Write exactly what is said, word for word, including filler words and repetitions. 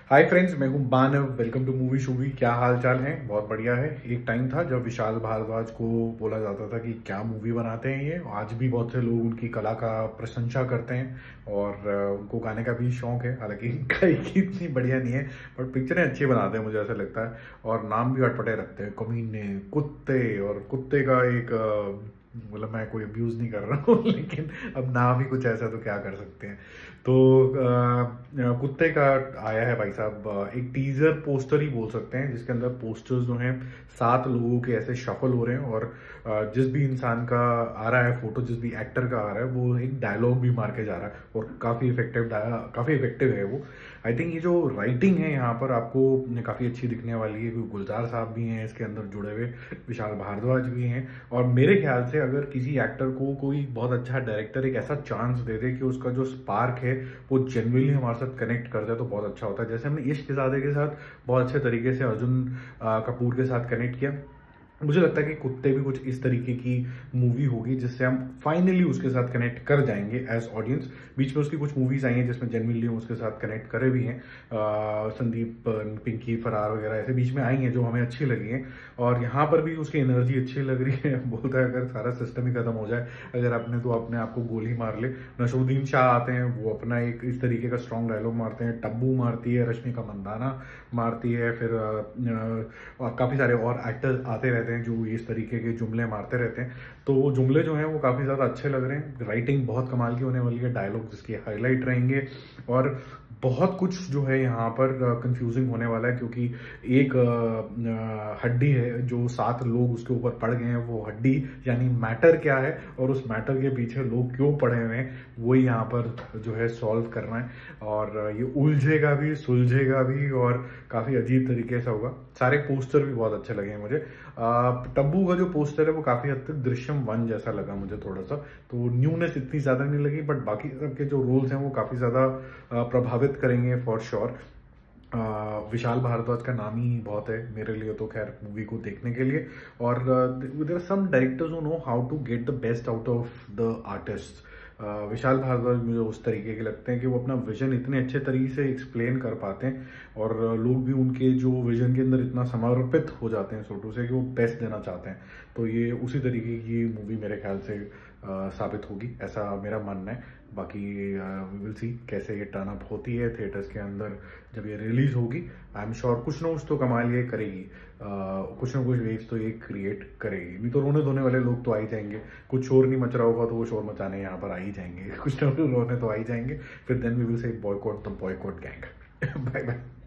हाय friends, मैं हूं Banav. Welcome to movie शूवी। क्या हाल चाल है? बहुत बढ़िया है। एक टाइम था जब विशाल भारद्वाज को बोला जाता था कि क्या मूवी बनाते हैं ये। आज भी बहुत से लोग उनकी कला का प्रशंसा करते हैं और उनको गाने का भी शौक है। हालांकि गायकी इतनी बढ़िया नहीं है, बट पिक्चरें अच्छी बनाते हैं, मुझे ऐसा लगता है। और नाम भी अटपटे रखते हैं, कमीने, कुत्ते। और कुत्ते का एक मतलब मैं कोई अब्यूज नहीं कर रहा हूँ लेकिन अब नाम ही कुछ ऐसा, तो क्या कर सकते हैं। तो आ, कुत्ते का आया है भाई साहब एक टीजर पोस्टर ही बोल सकते हैं, जिसके अंदर पोस्टर्स जो हैं सात लोगों के ऐसे शफल हो रहे हैं और जिस भी इंसान का आ रहा है फोटो, जिस भी एक्टर का आ रहा है, वो एक डायलॉग भी मार के जा रहा है और काफी इफेक्टिव काफी इफेक्टिव है वो। आई थिंक ये जो राइटिंग है यहाँ पर आपको काफी अच्छी दिखने वाली है, क्योंकि गुलजार साहब भी हैं इसके अंदर जुड़े हुए, विशाल भारद्वाज भी हैं। और मेरे ख्याल से अगर किसी एक्टर को कोई बहुत अच्छा डायरेक्टर एक ऐसा चांस दे दे कि उसका जो स्पार्क है वो जेन्युइनली हमारे साथ कनेक्ट कर जाए, तो बहुत अच्छा होता है। जैसे हमने इश्क ज़ादे के साथ बहुत अच्छे तरीके से अर्जुन कपूर के साथ कनेक्ट किया, मुझे लगता है कि कुत्ते भी कुछ इस तरीके की मूवी होगी जिससे हम फाइनली उसके साथ कनेक्ट कर जाएंगे एज ऑडियंस। बीच में उसकी कुछ मूवीज आई हैं जिसमें जेन्युइनली उसके साथ कनेक्ट करे भी हैं, संदीप, पिंकी, फरार वगैरह ऐसे बीच में आई हैं जो हमें अच्छी लगी हैं। और यहाँ पर भी उसकी एनर्जी अच्छी लग रही है। बोलता है अगर सारा सिस्टम ही खत्म हो जाए, अगर आपने तो अपने आप को गोली मार ले। नसरुद्दीन शाह आते हैं, वो अपना एक इस तरीके का स्ट्रॉन्ग डायलॉग मारते हैं। टब्बू मारती है, रश्मिका मंदाना मारती है, फिर काफ़ी सारे और एक्टर्स आते रहते हैं जो इस तरीके के जुमले मारते रहते हैं। तो वो जुमले जो हैं वो काफ़ी ज़्यादा अच्छे लग रहे हैं। राइटिंग बहुत कमाल की होने वाली है, डायलॉग जिसकी हाईलाइट रहेंगे। और बहुत कुछ जो है यहाँ पर कंफ्यूजिंग होने वाला है, क्योंकि एक हड्डी है जो सात लोग उसके ऊपर पड़ गए हैं। वो हड्डी यानी मैटर क्या है और उस मैटर के पीछे लोग क्यों पड़े हुए हैं, वही यहाँ पर जो है सॉल्व करना है। और ये उलझेगा भी, सुलझेगा भी और काफ़ी अजीब तरीके से होगा। सारे पोस्टर भी बहुत अच्छे लगे हैं मुझे। टब्बू का जो पोस्टर है वो काफ़ी हद तक दृश्यम वन जैसा लगा मुझे थोड़ा सा, तो न्यूनेस इतनी ज़्यादा नहीं लगी, बट बाकी सबके जो रोल्स हैं वो काफ़ी ज़्यादा प्रभावित करेंगे फॉर श्योर। विशाल भारद्वाज का नाम ही बहुत है मेरे लिए तो, खैर मूवी को देखने के लिए। और there are some directors who know how to get the best out of the artist. Vishal Bhardwaj मुझे उस तरीके के लगते हैं कि वो अपना विजन इतने अच्छे तरीके से एक्सप्लेन कर पाते हैं और लोग भी उनके जो विजन के अंदर इतना समर्पित हो जाते हैं छोटू से कि वो बेस्ट देना चाहते हैं। तो ये उसी तरीके की मूवी मेरे ख्याल से आ, साबित होगी, ऐसा मेरा मानना है। बाकी वी विल सी कैसे ये टर्न अप होती है थिएटर्स के अंदर जब ये रिलीज होगी। आई एम श्योर कुछ ना कुछ तो कमाल ये करेगी, आ, कुछ ना कुछ वेव्स तो ये क्रिएट करेगी। नहीं तो रोने धोने वाले लोग तो आ ही जाएंगे, कुछ शोर नहीं मच रहा होगा तो वो शोर मचाने यहाँ पर आ ही जाएंगे। कुछ ना कुछ रोने तो आ ही जाएंगे। फिर then we will say boycott the boycott gang. Bye bye.